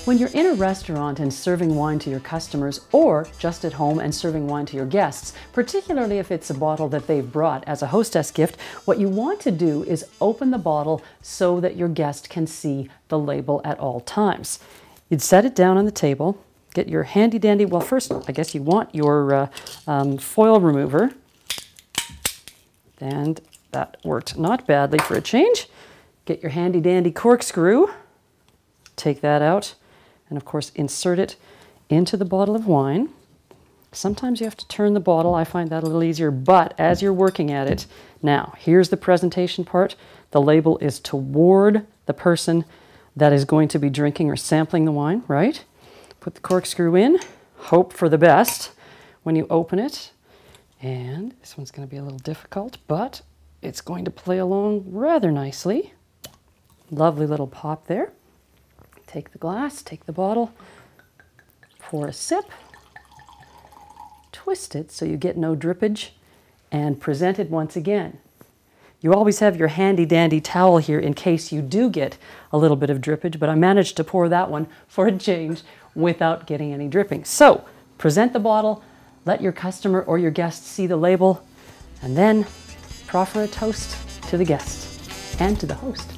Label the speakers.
Speaker 1: When you're in a restaurant and serving wine to your customers, or just at home and serving wine to your guests, particularly if it's a bottle that they've brought as a hostess gift, what you want to do is open the bottle so that your guest can see the label at all times. You'd set it down on the table, get your handy dandy, well first I guess you want your foil remover, and that worked not badly for a change. Get your handy dandy corkscrew, take that out, and of course insert it into the bottle of wine. Sometimes you have to turn the bottle. I find that a little easier, but as you're working at it, now here's the presentation part. The label is toward the person that is going to be drinking or sampling the wine, right? Put the corkscrew in, hope for the best when you open it. And this one's going to be a little difficult, but it's going to play along rather nicely. Lovely little pop there. Take the glass, take the bottle, pour a sip, twist it so you get no drippage, and present it once again. You always have your handy dandy towel here in case you do get a little bit of drippage, but I managed to pour that one for a change without getting any dripping. So present the bottle, let your customer or your guest see the label, and then proffer a toast to the guest and to the host.